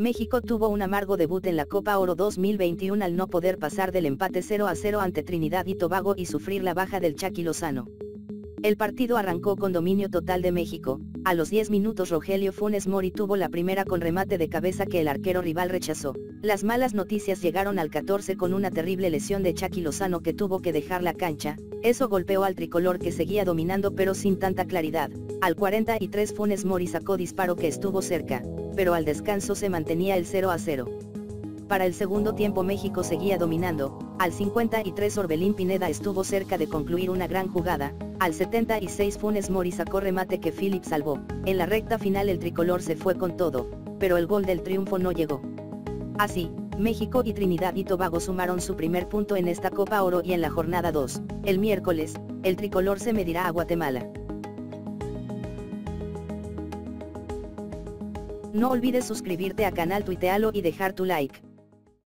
México tuvo un amargo debut en la Copa Oro 2021 al no poder pasar del empate 0-0 ante Trinidad y Tobago y sufrir la baja del Chucky Lozano. El partido arrancó con dominio total de México. A los 10 minutos Rogelio Funes Mori tuvo la primera con remate de cabeza que el arquero rival rechazó. Las malas noticias llegaron al 14 con una terrible lesión de Chucky Lozano que tuvo que dejar la cancha. Eso golpeó al tricolor que seguía dominando pero sin tanta claridad. Al 43 Funes Mori sacó disparo que estuvo cerca, pero al descanso se mantenía el 0-0. Para el segundo tiempo México seguía dominando. Al 53 Orbelín Pineda estuvo cerca de concluir una gran jugada. Al 76 Funes Mori sacó remate que Philip salvó. En la recta final el tricolor se fue con todo, pero el gol del triunfo no llegó. Así, México y Trinidad y Tobago sumaron su primer punto en esta Copa Oro y en la jornada 2, el miércoles, el tricolor se medirá a Guatemala. No olvides suscribirte a canal, tuitealo y dejar tu like.